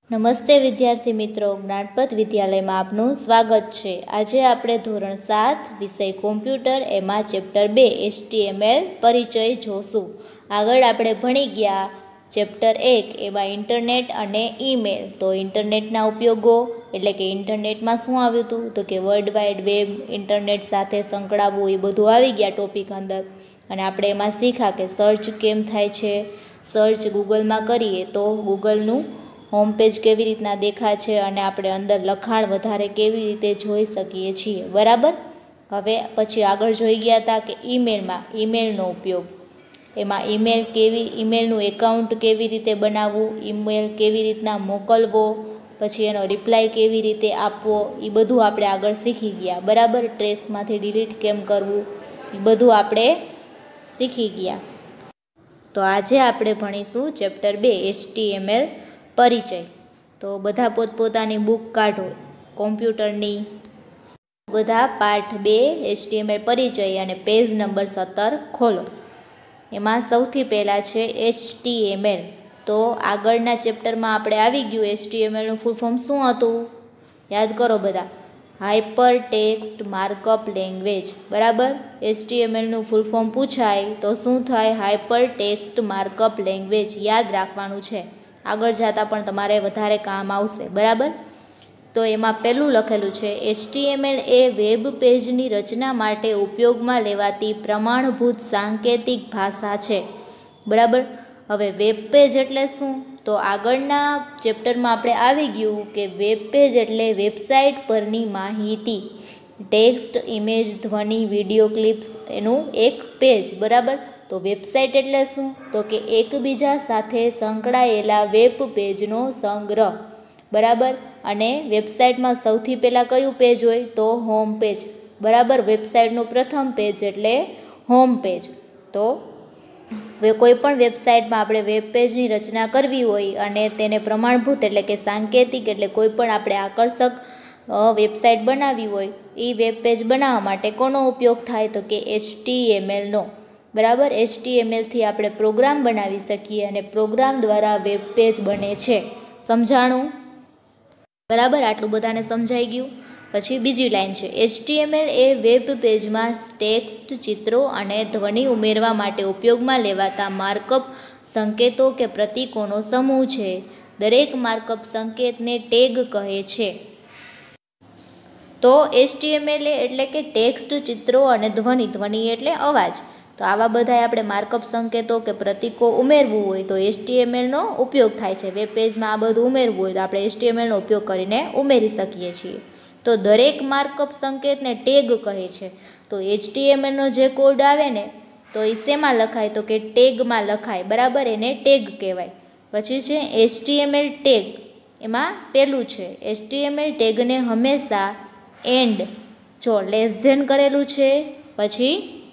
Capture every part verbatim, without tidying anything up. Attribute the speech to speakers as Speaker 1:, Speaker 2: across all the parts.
Speaker 1: નમસ્તે વિદ્યાર્થી મિત્રો, જ્ઞાનપથ વિદ્યાલયમાં આપનું સ્વાગત છે। આજે આપણે ધોરણ સાત વિષય કોમ્પ્યુટર એમાં ચેપ્ટર બે એચટીએમએલ પરિચય જોશું। આગળ આપણે ભણી ગયા ચેપ્ટર એક એમાં ઇન્ટરનેટ અને ઈમેલ। તો ઇન્ટરનેટના ઉપયોગો એટલે કે ઇન્ટરનેટમાં શું આવ્યું હતું તો કે વર્લ્ડ વાઇડ વેબ, ઇન્ટરનેટ સાથે સંકળાવવું, એ બધું આવી ગયા ટોપિક અંદર। અને આપણે એમાં શીખ્યા કે સર્ચ કેમ થાય છે, સર્ચ ગૂગલમાં કરીએ તો ગૂગલનું હોમ પેજ કેવી રીતના દેખાય છે અને આપણે અંદર લખાણ વધારે કેવી રીતે જોઈ શકીએ છીએ, બરાબર। હવે પછી આગળ જોઈ ગયા હતા કે ઈમેલમાં ઈમેલનો ઉપયોગ, એમાં ઈમેલ કેવી ઈમેલનું એકાઉન્ટ કેવી રીતે બનાવવું, ઈમેલ કેવી રીતના મોકલવો, પછી એનો રિપ્લાય કેવી રીતે આપવો, એ બધું આપણે આગળ શીખી ગયા, બરાબર। ટ્રેસમાંથી ડિલીટ કેમ કરવું, એ બધું આપણે શીખી ગયા। તો આજે આપણે ભણીશું ચેપ્ટર બે એચટીએમએલ પરિચય। તો બધા પોતપોતાની બુક કાઢો કોમ્પ્યુટરની, બધા પાઠ બે એચટીએમએલ પરિચય અને પેજ નંબર સત્તર ખોલો। એમાં સૌથી પહેલાં છે એચટીએમએલ। તો આગળના ચેપ્ટરમાં આપણે આવી ગયું એચટીએમએલનું ફૂલ ફોર્મ શું હતું, યાદ કરો બધા, હાઇપર ટેક્સ્ટ માર્કઅપ લેંગ્વેજ, બરાબર। એચટીએમએલનું ફૂલ ફોર્મ પૂછાય તો શું થાય, હાઇપર ટેક્સ્ટ માર્કઅપ લેંગ્વેજ, યાદ રાખવાનું છે, આગળ જતાં પણ તમારે વધારે કામ આવશે, બરાબર। તો એમાં પહેલું લખેલું છે એચટીએમએલ એ વેબ પેજની રચના માટે ઉપયોગમાં લેવાતી પ્રમાણભૂત સાંકેતિક ભાષા છે, બરાબર। હવે વેબ પેજ એટલે શું, તો આગળના ચેપ્ટરમાં આપણે આવી ગયું કે વેબ પેજ એટલે વેબસાઇટ પરની માહિતી, ટેક્સ્ટ, ઇમેજ, ધ્વનિ, વિડીયો ક્લિપ્સ, એનું એક પેજ, બરાબર। તો વેબસાઇટ એટલે શું, તો કે એકબીજા સાથે સંકળાયેલા વેબ પેજનો સંગ્રહ, બરાબર। અને વેબસાઇટમાં સૌથી પહેલાં કયું પેજ હોય તો હોમ પેજ, બરાબર। વેબસાઇટનું પ્રથમ પેજ એટલે હોમ પેજ। તો કોઈ પણ વેબસાઇટમાં આપણે વેબ પેજની રચના કરવી હોય અને તેને પ્રમાણભૂત એટલે કે સાંકેતિક એટલે કોઈ પણ આપણે આકર્ષક વેબસાઇટ બનાવવી હોય, એ વેબ પેજ બનાવવા માટે કોનો ઉપયોગ થાય તો કે એચટીએમએલનો, બરાબર। એચટીએમએલથી આપણે પ્રોગ્રામ બનાવી શકીએ અને પ્રોગ્રામ દ્વારા વેબ પેજ બને છે, સમજાણું, બરાબર। આટલું બધાને સમજાઈ ગયું। પછી બીજી લાઈન છે એચટીએમએલ એ વેબ પેજમાં ટેક્સ્ટ, ચિત્રો અને ધ્વનિ ઉમેરવા માટે ઉપયોગમાં લેવાતા માર્કઅપ સંકેતો કે પ્રતીકોનો સમૂહ છે, દરેક માર્કઅપ સંકેતને ટેગ કહે છે। તો એચટીએમએલ એટલે કે ટેક્સ્ટ, ચિત્રો અને ધ્વનિ, ધ્વનિ એટલે અવાજ, તો આવા બધા આપણે માર્કઅપ સંકેતો કે પ્રતીકો ઉમેરવું હોય તો એચટીએમએલનો ઉપયોગ થાય છે। વેબ પેજમાં આ બધું ઉમેરવું હોય તો આપણે એચટીએમએલનો ઉપયોગ કરીને ઉમેરી શકીએ છીએ। તો દરેક માર્કઅપ સંકેતને ટેગ કહે છે। તો એચટીએમએલનો જે કોડ આવે ને તો એ શેમાં લખાય તો કે ટેગમાં લખાય, બરાબર, એને ટેગ કહેવાય। પછી છે એચટીએમએલ ટેગ, એમાં પેલું છે એચટીએમએલ ટેગને હંમેશા એન્ડ, જો લેસ ધેન કરેલું છે, પછી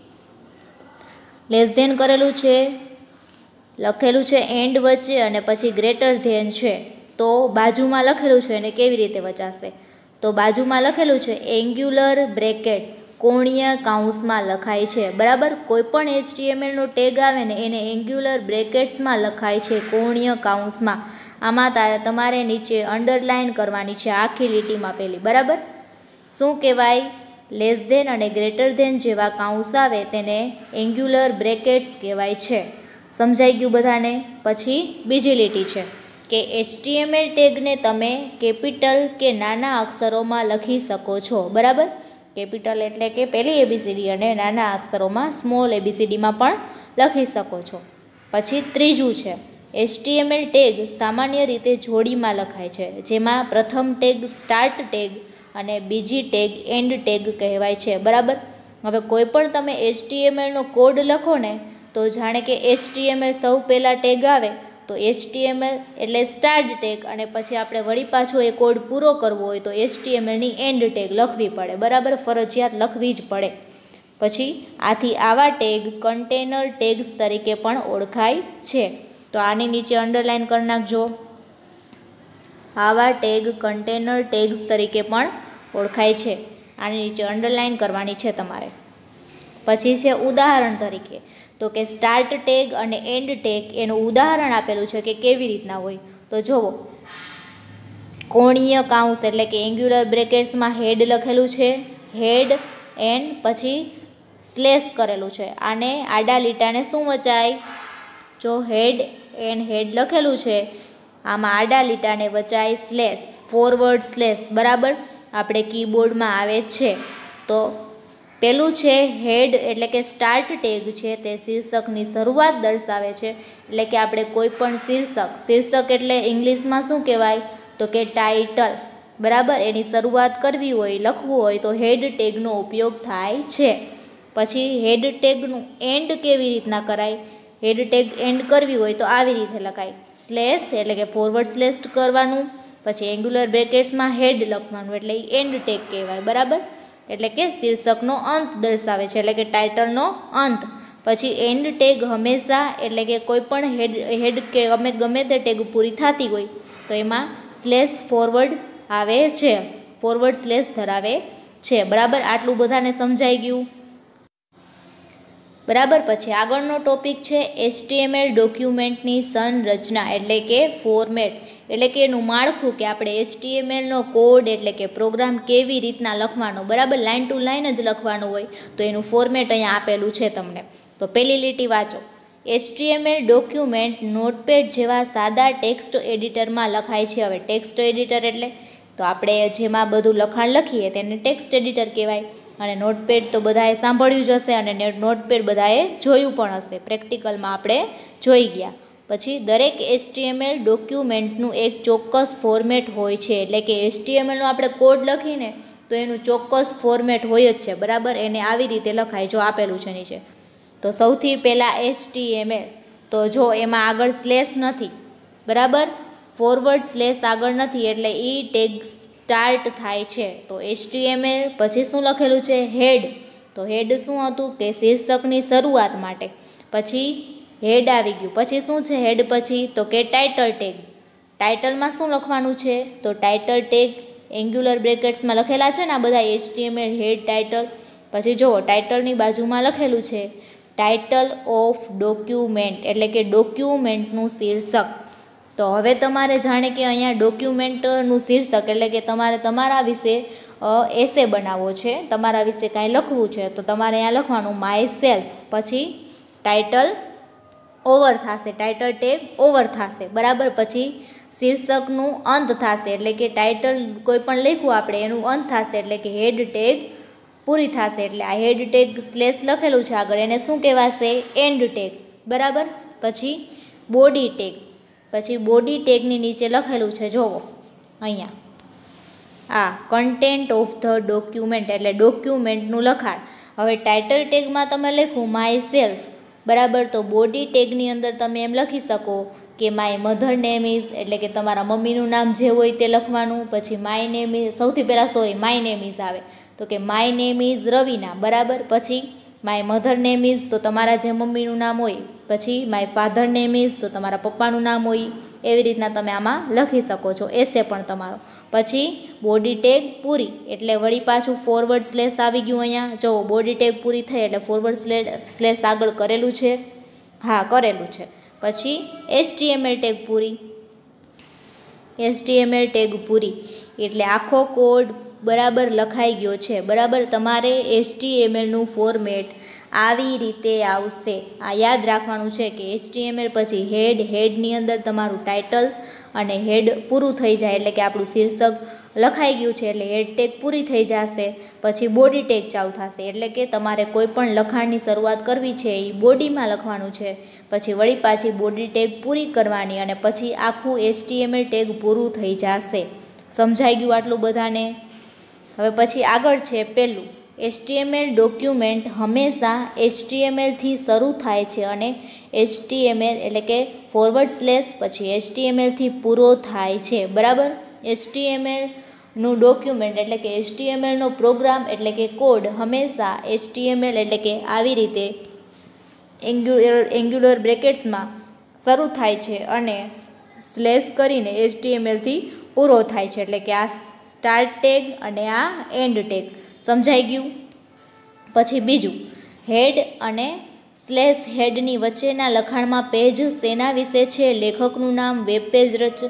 Speaker 1: લેસ ધેન કરેલું છે, લખેલું છે એન્ડ વચ્ચે અને પછી ગ્રેટર ધેન છે, તો બાજુમાં લખેલું છે એને કેવી રીતે વચાશે, તો બાજુમાં લખેલું છે એન્ગ્યુલર બ્રેકેટ્સ, કોણીય કાઉન્સમાં લખાય છે, બરાબર। કોઈ પણ એચટીએમએલનો ટેગ આવે ને એને એન્ગ્યુલર બ્રેકેટ્સમાં લખાય છે, કોણીય કાઉન્સમાં। આમાં તારે તમારે નીચે અંડરલાઇન કરવાની છે આખી લીટીમાં પહેલી, બરાબર। શું કહેવાય, લેસ ધેન અને ગ્રેટર ધેન જેવા કાઉન્સ આવે તેને એન્ગ્યુલર બ્રેકેટ્સ કહેવાય છે, સમજાઈ ગયું બધાને। પછી બીજી લીટી છે કે એચટીએમએલ ટેગને તમે કેપિટલ કે નાના અક્ષરોમાં લખી શકો છો, બરાબર। કેપિટલ એટલે કે પહેલી એબીસીડી અને નાના અક્ષરોમાં સ્મોલ એબીસીડીમાં પણ લખી શકો છો। પછી ત્રીજું છે એચટીએમએલ ટેગ સામાન્ય રીતે જોડીમાં લખાય છે, જેમાં પ્રથમ ટેગ સ્ટાર્ટ ટેગ અને બીજી ટેગ એન્ડ ટેગ કહેવાય છે, બરાબર। હવે કોઈ પણ તમે એચટીએમએલનો કોડ લખો ને તો જાણે કે એચટીએમએલ સૌ પહેલાં ટેગ આવે તો એચટીએમએલ એટલે સ્ટાર્ટ ટેગ અને પછી આપણે વળી પાછો એ કોડ પૂરો કરવો હોય તો એચટીએમએલની એન્ડ ટેગ લખવી પડે, બરાબર, ફરજિયાત લખવી જ પડે। પછી આથી આવા ટેગ કન્ટેનર ટેગ્સ તરીકે પણ ઓળખાય છે। તો આની નીચે અંડરલાઇન કરી નાખજો, આવા ટેગ કન્ટેનર ટેગ્સ તરીકે પણ ઓળખાય છે, આની નીચે અંડરલાઇન કરવાની છે તમારે। પછી છે ઉદાહરણ તરીકે, તો કે સ્ટાર્ટ ટેગ અને એન્ડ ટેગ એનું ઉદાહરણ આપેલું છે કે કેવી રીતના હોય, તો જુઓ કોણીય કાઉન્સ એટલે કે એંગ્યુલર બ્રેકેટ્સમાં હેડ લખેલું છે, હેડ એન્ડ પછી સ્લેશ કરેલું છે. આને આડા લીટાને શું વચાય? જો હેડ એન્ડ હેડ લખેલું છે આમાં આડા લીટાને વચાય સ્લેશ, ફોરવર્ડ સ્લેશ. બરાબર, આપણે કીબોર્ડમાં આવે છે. તો પેલું છે હેડ એટલે કે સ્ટાર્ટ ટેગ છે, તે શીર્ષકની શરૂઆત દર્શાવે છે. એટલે કે આપણે કોઈ પણ શીર્ષક, શીર્ષક એટલે ઇંગ્લિશમાં શું કહેવાય? તો કે ટાઇટલ. બરાબર, એની શરૂઆત કરવી હોય, લખવું હોય તો હેડ ટેગનો ઉપયોગ થાય છે. પછી હેડ ટેગનું એન્ડ કેવી રીતના કરાય? હેડ ટેગ એન્ડ કરવી હોય તો આવી રીતે લખાય, સ્લેશ એટલે કે ફોરવર્ડ સ્લેશ કરવાનું, પછી એંગ્યુલર બ્રેકેટ્સમાં હેડ લખવાનું, એટલે એન્ડ ટેગ કહેવાય. બરાબર, એટલે કે શીર્ષકનો અંત દર્શાવે છે, એટલે કે ટાઇટલનો અંત. પછી એન્ડ ટેગ હંમેશા એટલે કે કોઈ પણ હેડ હેડ કે ગમે ગમે તે ટેગ પૂરી થતી હોય તો એમાં સ્લેશ ફોરવર્ડ આવે છે, ફોરવર્ડ સ્લેશ ધરાવે છે. બરાબર, આટલું બધાને સમજાઈ ગયું? બરાબર, પછી આગળનો ટોપિક છે એચટીએમએલ ડોક્યુમેન્ટની સંરચના એટલે કે ફોર્મેટ, એટલે કે એનું માળખું, કે આપણે એચટીએમએલનો કોડ એટલે કે પ્રોગ્રામ કેવી રીતના લખવાનો. બરાબર, લાઇન ટુ લાઇન જ લખવાનું હોય તો એનું ફોર્મેટ અહીંયા આપેલું છે તમને. તો પહેલી લીટી વાંચો. એચટીએમએલ ડોક્યુમેન્ટ નોટપેડ જેવા સાદા ટેક્સ્ટ એડિટરમાં લખાય છે. હવે ટેક્સ્ટ એડિટર એટલે તો આપણે જેમાં બધું લખાણ લખીએ તેને ટેક્સ્ટ એડિટર કહેવાય. અને નોટપેડ તો બધાએ સાંભળ્યું જ હશે અને નોટપેડ બધાએ જોયું પણ હશે, પ્રેક્ટિકલમાં આપણે જોઈ ગયા. પછી દરેક એચટીએમએલ ડોક્યુમેન્ટનું એક ચોક્કસ ફોર્મેટ હોય છે, એટલે કે એચટીએમએલનો આપણે કોડ લખીને તો એનું ચોક્કસ ફોર્મેટ હોય જ છે. બરાબર, એને આવી રીતે લખાય, જો આપેલું છે નીચે. તો સૌથી પહેલાં એચટીએમએલ, તો જો એમાં આગળ સ્લેશ નથી. બરાબર, ફોરવર્ડ સ્લેશ આગળ નથી એટલે ઈ ટેગ સ્ટાર્ટ થાય છે. તો એચટીએમએલ પછી શું લખેલું છે? હેડ. તો હેડ શું હતું? કે શીર્ષકની શરૂઆત માટે. પછી હેડ આવી ગયું. પછી શું છે હેડ પછી? તો કે ટાઇટલ ટેગ. ટાઇટલમાં શું લખવાનું છે? તો ટાઇટલ ટેગ એંગ્યુલર બ્રેકેટ્સમાં લખેલા છે ને આ બધા એચટીએમએલ હેડ ટાઇટલ. પછી જુઓ ટાઇટલની બાજુમાં લખેલું છે ટાઇટલ ઓફ ડોક્યુમેન્ટ, એટલે કે ડોક્યુમેન્ટનું શીર્ષક. તો હવે તમારે જાણે કે અહીંયા ડોક્યુમેન્ટનું શીર્ષક એટલે કે તમારે તમારા વિશે એસે બનાવવો છે, તમારા વિશે કાંઈ લખવું છે તો તમારે અહીંયા લખવાનું માય સેલ્ફ, પછી ટાઇટલ ઓવર થશે, ટાઇટલ ટેગ ઓવર થશે. બરાબર, પછી શીર્ષકનું અંત થશે એટલે કે ટાઇટલ કોઈ પણ લખ્યું આપણે એનું અંત થશે એટલે કે હેડ ટેગ પૂરી થશે. એટલે આ હેડ ટેગ સ્લેશ લખેલું છે આગળ એને શું કહેવાશે? End tag. બરાબર, પછી બોડી ટેગ. પછી બોડી ટેગની નીચે લખેલું છે જોવો અહીંયા આ કન્ટેન્ટ ઓફ ધ ડોક્યુમેન્ટ એટલે ડોક્યુમેન્ટનું લખાણ. હવે ટાઇટલ ટેગમાં તમે લખ્યું માય સેલ્ફ. બરાબર, તો બોડી ટેગની અંદર તમે એમ લખી શકો કે માય મધર નેમ ઇઝ, એટલે કે તમારા મમ્મીનું નામ જે હોય તે લખવાનું. પછી માય નેમ ઇઝ, સૌથી પહેલાં સોરી માય નેમ ઇઝ આવે તો કે માય નેમ ઇઝ રવીના. બરાબર, પછી માય મધર નેમ ઇઝ તો તમારા જે મમ્મીનું નામ હોય. પછી માય ફાધર નેમ ઇઝ તો તમારા પપ્પાનું નામ હોય. એવી રીતના તમે આમાં લખી શકો છો, એસે પણ તમારો. પછી બોડી ટેગ પૂરી એટલે વળી પાછું ફોરવર્ડ સ્લેશ આવી ગયું અહીંયા. જો બોડી ટેગ પૂરી થઈ એટલે ફોરવર્ડ સ્લેશ સ્લેશ આગળ કરેલું છે, હા કરેલું છે. પછી એચટીએમએલ ટેગ પૂરી, એચટીએમએલ ટેગ પૂરી એટલે આખો કોડ બરાબર લખાઈ ગયો છે. બરાબર, તમારે એચટીએમએલનું ફોર્મેટ આવી રીતે આવશે. આ યાદ રાખવાનું છે કે એચટીએમએલ પછી હેડ, હેડની અંદર તમારું ટાઇટલ અને હેડ પૂરું થઈ જાય એટલે કે આપણું શીર્ષક લખાઈ ગયું છે એટલે હેડ ટેગ પૂરી થઈ જશે. પછી બોડી ટેગ ચાલુ થશે એટલે કે તમારે કોઈ પણ લખાણની શરૂઆત કરવી છે એ બોડીમાં લખવાનું છે. પછી વળી પાછી બોડી ટેગ પૂરી કરવાની અને પછી આખું એચટીએમએલ ટેગ પૂરું થઈ જશે. સમજાઈ ગયું આટલું બધાને? હવે પછી આગળ છે પહેલું, એચટીએમએલ ડોક્યુમેન્ટ હંમેશા એચટીએમએલથી શરૂ થાય છે અને એચટીએમએલ એટલે કે ફોરવર્ડ સ્લેશ પછી એચટીએમએલથી પૂરો થાય છે. બરાબર, એચટીએમએલનું ડોક્યુમેન્ટ એટલે કે એચટીએમએલનો પ્રોગ્રામ એટલે કે કોડ હંમેશા એચટીએમએલ એટલે કે આવી રીતે એંગ્યુલર એંગ્યુલર બ્રેકેટ્સમાં શરૂ થાય છે અને સ્લેશ કરીને એચટીએમએલથી પૂરો થાય છે. એટલે કે આ સ્ટાર્ટ ટેગ અને આ એન્ડ ટેગ. સમજાઈ ગયું? પછી બીજું, હેડ અને સ્લેશ હેડની વચ્ચેના લખાણમાં પેજ શેના વિશે છે? લેખકનું નામ, વેબ પેજ રચ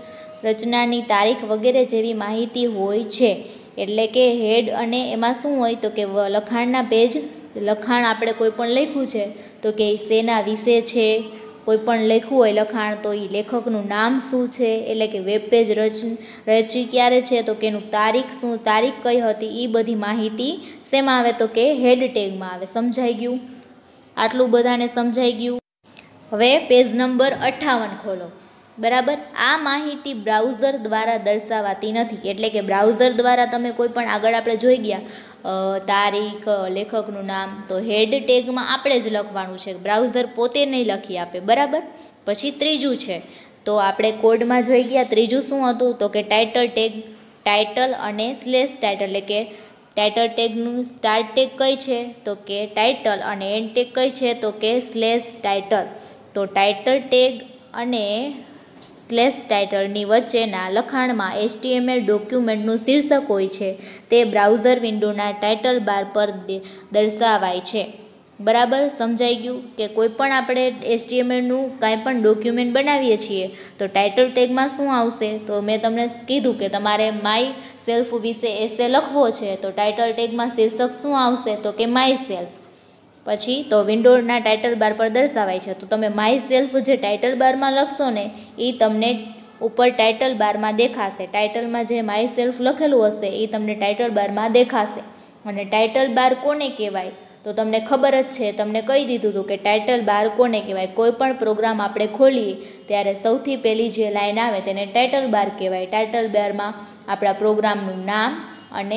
Speaker 1: રચનાની તારીખ વગેરે જેવી માહિતી હોય છે. એટલે કે હેડ અને એમાં શું હોય તો કે લખાણના પેજ, લખાણ આપણે કોઈ પણ લખ્યું છે તો કે શેના વિશે છે, કોઈ પણ લખ્યું હોય લખાણ તો એ લેખકનું નામ શું છે, એટલે કે વેબ પેજ રચ રચી ક્યારે છે તો કે એનું તારીખ શું, તારીખ કઈ હતી, એ બધી માહિતી શેમાં આવે તો કે હેડ ટેગમાં આવે. સમજાઈ ગયું? આટલું બધાને સમજાઈ ગયું? હવે પેજ નંબર અઠ્ઠાવન ખોલો. બરાબર. આ માહિતી બ્રાઉઝર દ્વારા દર્શાવાતી નથી. એટલે કે બ્રાઉઝર દ્વારા તમે કોઈ પણ આગળ આપણે જોઈ ગયા તારીખ, લેખકનું નામ, તો હેડ ટેગમાં આપણે જ લખવાનું છે, બ્રાઉઝર પોતે નહીં લખી આપે. બરાબર. પછી ત્રીજું છે તો આપણે કોડમાં જોઈ ગયા. ત્રીજું શું હતું તો કે ટાઇટલ ટેગ, ટાઇટલ અને સ્લેશ ટાઇટલ. એટલે કે ટાઇટલ ટેગનું સ્ટાર્ટ ટેગ કઈ છે તો કે ટાઇટલ અને એન્ડ ટેગ કઈ છે તો કે સ્લેશ ટાઇટલ. તો ટાઇટલ ટેગ અને સ્લેશ ટાઇટલની વચ્ચેના લખાણમાં એચટીએમએલ ડોક્યુમેન્ટનું શીર્ષક હોય છે તે બ્રાઉઝર વિન્ડોના ટાઇટલ બાર પર દર્શાવાય છે. બરાબર. સમજાઈ ગયું? કે કોઈ પણ આપણે એચટીએમએલનું કાંઈ પણ ડોક્યુમેન્ટ બનાવીએ છીએ તો ટાઇટલ ટેગમાં શું આવશે તો મેં તમને કીધું કે તમારે માય સેલ્ફ વિશે એસે લખવો છે તો ટાઇટલ ટેગમાં શીર્ષક શું આવશે તો કે માય સેલ્ફ. પછી તો વિન્ડોના ટાઇટલ બાર પર દર્શાવાય છે તો તમે માય સેલ્ફ જે ટાઇટલ બારમાં લખશો ને એ તમને ઉપર ટાઇટલ બારમાં દેખાશે. ટાઇટલમાં જે માય સેલ્ફ લખેલું હશે એ તમને ટાઇટલ બારમાં દેખાશે. અને ટાઇટલ બાર કોને કહેવાય તો તમને ખબર જ છે, તમને કહી દીધું હતું કે ટાઇટલ બાર કોને કહેવાય. કોઈ પણ પ્રોગ્રામ આપણે ખોલીએ ત્યારે સૌથી પહેલી જે લાઈન આવે તેને ટાઇટલ બાર કહેવાય. ટાઇટલ બારમાં આપણા પ્રોગ્રામનું નામ અને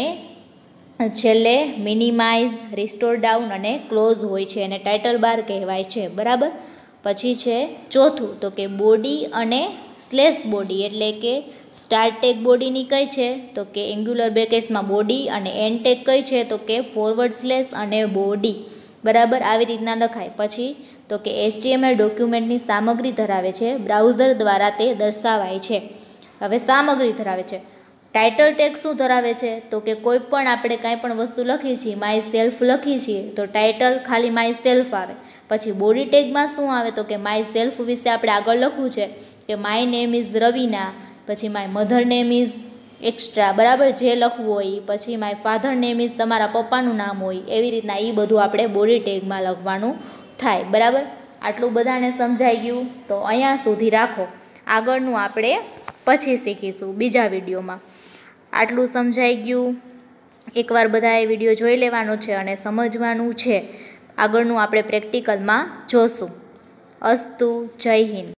Speaker 1: છેલ્લે મિનિમાઇઝ, રિસ્ટોર ડાઉન અને ક્લોઝ હોય છે અને ટાઇટલ બાર કહેવાય છે. બરાબર. પછી છે ચોથું તો કે બોડી અને સ્લેશ બોડી. એટલે કે સ્ટાર્ટ ટેગ બોડીની કઈ છે તો કે એંગ્યુલર બ્રેકેટ્સમાં બોડી અને એન્ડ ટેગ કઈ છે તો કે ફોરવર્ડ સ્લેશ અને બોડી. બરાબર. આવી રીતના લખાય. પછી તો કે એચટીએમએલ ડોક્યુમેન્ટની સામગ્રી ધરાવે છે, બ્રાઉઝર દ્વારા તે દર્શાવાય છે. હવે સામગ્રી ધરાવે છે. ટાઇટલ ટેગ શું ધરાવે છે તો કે કોઈ પણ આપણે કાંઈ પણ વસ્તુ લખી છીએ, માય સેલ્ફ લખી છીએ તો ટાઇટલ ખાલી માય સેલ્ફ આવે. પછી બોડી ટેગમાં શું આવે તો કે માય સેલ્ફ વિશે આપણે આગળ લખવું છે કે માય નેમ ઇઝ રવીના, પછી my mother name is extra. બરાબર. જે લખવું હોય. પછી માય ફાધર નેમ ઇઝ તમારા પપ્પાનું નામ હોય. એવી રીતના એ બધું આપણે બોડી ટેગમાં લખવાનું થાય. બરાબર. આટલું બધાને સમજાઈ ગયું? તો અહીંયા સુધી રાખો, આગળનું આપણે પછી શીખીશું બીજા વિડીયોમાં. આટલું સમજાઈ ગયું? એકવાર બધાએ વિડીયો જોઈ લેવાનો છે અને સમજવાનું છે. આગળનું આપણે પ્રેક્ટિકલમાં જોશું. અસ્તુ. જય હિન્દ.